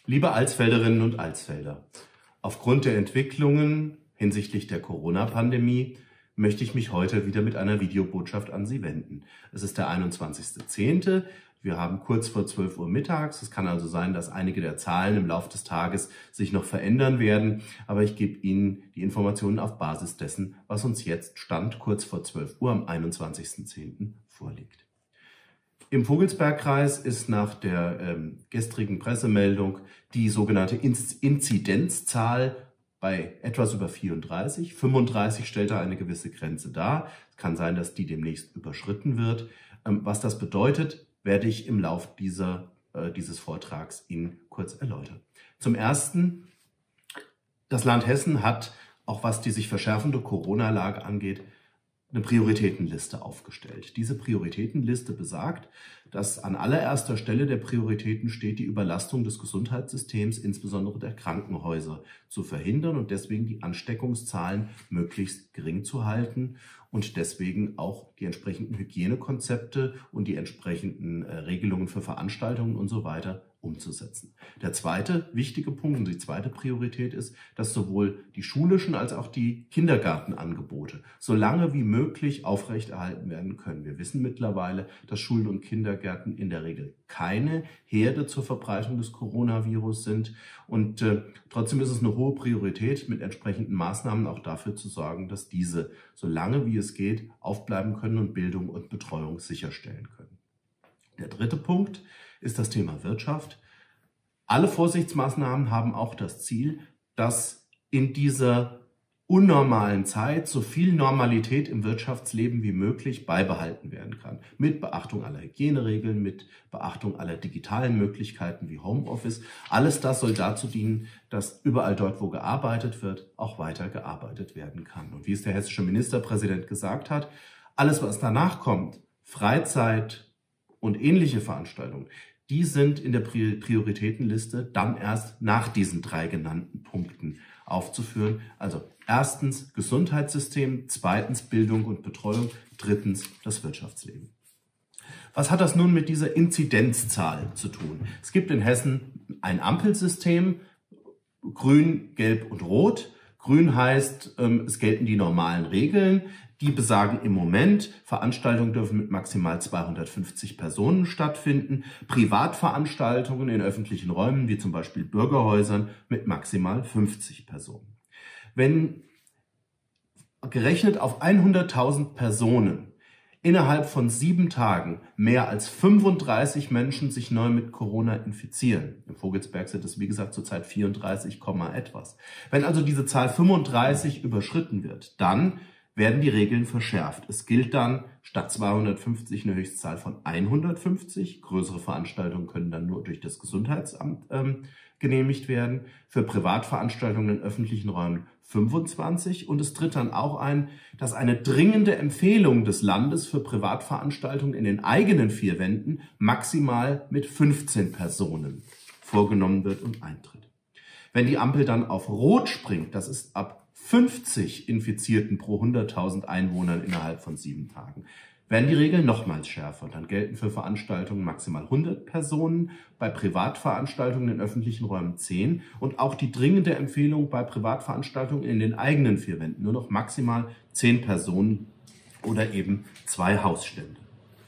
Liebe Alsfelderinnen und Alsfelder, aufgrund der Entwicklungen hinsichtlich der Corona-Pandemie möchte ich mich heute wieder mit einer Videobotschaft an Sie wenden. Es ist der 21.10. Wir haben kurz vor 12 Uhr mittags. Es kann also sein, dass einige der Zahlen im Laufe des Tages sich noch verändern werden. Aber ich gebe Ihnen die Informationen auf Basis dessen, was uns jetzt Stand kurz vor 12 Uhr am 21.10. vorliegt. Im Vogelsbergkreis ist nach der gestrigen Pressemeldung die sogenannte Inzidenzzahl bei etwas über 34. 35 stellt da eine gewisse Grenze dar. Es kann sein, dass die demnächst überschritten wird. Was das bedeutet, werde ich im Lauf dieses Vortrags Ihnen kurz erläutern. Zum Ersten, das Land Hessen hat, auch was die sich verschärfende Corona-Lage angeht, eine Prioritätenliste aufgestellt. Diese Prioritätenliste besagt, dass an allererster Stelle der Prioritäten steht, die Überlastung des Gesundheitssystems, insbesondere der Krankenhäuser, zu verhindern und deswegen die Ansteckungszahlen möglichst gering zu halten und deswegen auch die entsprechenden Hygienekonzepte und die entsprechenden Regelungen für Veranstaltungen und so weiter umzusetzen. Der zweite wichtige Punkt und die zweite Priorität ist, dass sowohl die schulischen als auch die Kindergartenangebote so lange wie möglich aufrechterhalten werden können. Wir wissen mittlerweile, dass Schulen und Kindergärten in der Regel keine Herde zur Verbreitung des Coronavirus sind und trotzdem ist es eine hohe Priorität, mit entsprechenden Maßnahmen auch dafür zu sorgen, dass diese so lange wie es geht aufbleiben können und Bildung und Betreuung sicherstellen können. Der dritte Punkt ist das Thema Wirtschaft. Alle Vorsichtsmaßnahmen haben auch das Ziel, dass in dieser unnormalen Zeit so viel Normalität im Wirtschaftsleben wie möglich beibehalten werden kann. Mit Beachtung aller Hygieneregeln, mit Beachtung aller digitalen Möglichkeiten wie Homeoffice. Alles das soll dazu dienen, dass überall dort, wo gearbeitet wird, auch weiter gearbeitet werden kann. Und wie es der hessische Ministerpräsident gesagt hat, alles, was danach kommt, Freizeit und ähnliche Veranstaltungen, die sind in der Prioritätenliste dann erst nach diesen drei genannten Punkten aufzuführen. Also erstens Gesundheitssystem, zweitens Bildung und Betreuung, drittens das Wirtschaftsleben. Was hat das nun mit dieser Inzidenzzahl zu tun? Es gibt in Hessen ein Ampelsystem, grün, gelb und rot. Grün heißt, es gelten die normalen Regeln. Die besagen im Moment, Veranstaltungen dürfen mit maximal 250 Personen stattfinden, Privatveranstaltungen in öffentlichen Räumen, wie zum Beispiel Bürgerhäusern, mit maximal 50 Personen. Wenn gerechnet auf 100.000 Personen innerhalb von 7 Tagen mehr als 35 Menschen sich neu mit Corona infizieren, im Vogelsberg sind es wie gesagt zurzeit 34, etwas. Wenn also diese Zahl 35 überschritten wird, dann werden die Regeln verschärft. Es gilt dann statt 250 eine Höchstzahl von 150. Größere Veranstaltungen können dann nur durch das Gesundheitsamt genehmigt werden. Für Privatveranstaltungen in öffentlichen Räumen 25. Und es tritt dann auch ein, dass eine dringende Empfehlung des Landes für Privatveranstaltungen in den eigenen 4 Wänden maximal mit 15 Personen vorgenommen wird und eintritt. Wenn die Ampel dann auf Rot springt, das ist ab 50 Infizierten pro 100.000 Einwohnern innerhalb von 7 Tagen, werden die Regeln nochmals schärfer. Dann gelten für Veranstaltungen maximal 100 Personen, bei Privatveranstaltungen in öffentlichen Räumen 10 und auch die dringende Empfehlung bei Privatveranstaltungen in den eigenen 4 Wänden nur noch maximal 10 Personen oder eben 2 Hausstände.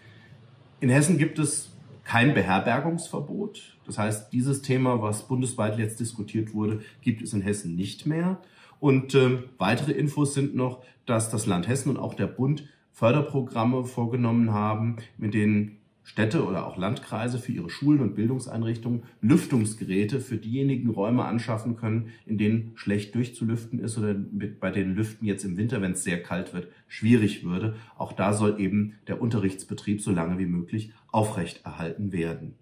In Hessen gibt es kein Beherbergungsverbot. Das heißt, dieses Thema, was bundesweit jetzt diskutiert wurde, gibt es in Hessen nicht mehr. Und weitere Infos sind noch, dass das Land Hessen und auch der Bund Förderprogramme vorgenommen haben, mit denen Städte oder auch Landkreise für ihre Schulen und Bildungseinrichtungen Lüftungsgeräte für diejenigen Räume anschaffen können, in denen schlecht durchzulüften ist oder bei denen Lüften jetzt im Winter, wenn es sehr kalt wird, schwierig würde. Auch da soll eben der Unterrichtsbetrieb so lange wie möglich aufrechterhalten werden.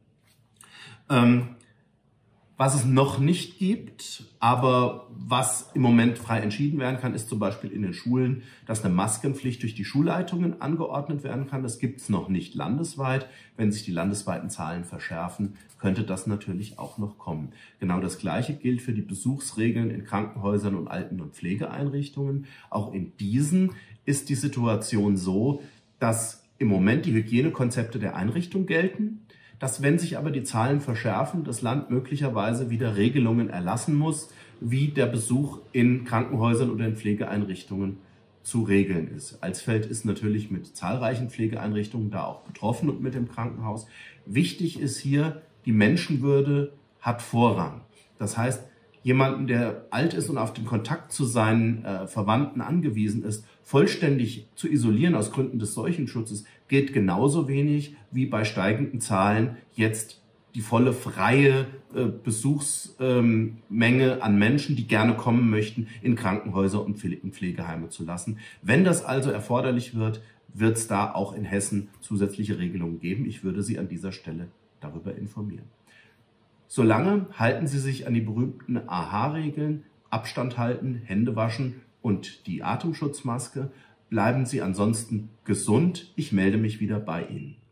Was es noch nicht gibt, aber was im Moment frei entschieden werden kann, ist zum Beispiel in den Schulen, dass eine Maskenpflicht durch die Schulleitungen angeordnet werden kann. Das gibt es noch nicht landesweit. Wenn sich die landesweiten Zahlen verschärfen, könnte das natürlich auch noch kommen. Genau das Gleiche gilt für die Besuchsregeln in Krankenhäusern und Alten- und Pflegeeinrichtungen. Auch in diesen ist die Situation so, dass im Moment die Hygienekonzepte der Einrichtung gelten. dass, wenn sich aber die Zahlen verschärfen, das Land möglicherweise wieder Regelungen erlassen muss, wie der Besuch in Krankenhäusern oder in Pflegeeinrichtungen zu regeln ist. Alsfeld ist natürlich mit zahlreichen Pflegeeinrichtungen da auch betroffen und mit dem Krankenhaus. Wichtig ist hier, die Menschenwürde hat Vorrang. Das heißt, jemanden, der alt ist und auf den Kontakt zu seinen Verwandten angewiesen ist, vollständig zu isolieren aus Gründen des Seuchenschutzes, geht genauso wenig wie bei steigenden Zahlen jetzt die volle freie Besuchsmenge an Menschen, die gerne kommen möchten, in Krankenhäuser und in Pflegeheime zu lassen. Wenn das also erforderlich wird, wird es da auch in Hessen zusätzliche Regelungen geben. Ich würde Sie an dieser Stelle darüber informieren. Solange halten Sie sich an die berühmten AHA-Regeln, Abstand halten, Hände waschen und die Atemschutzmaske. Bleiben Sie ansonsten gesund. Ich melde mich wieder bei Ihnen.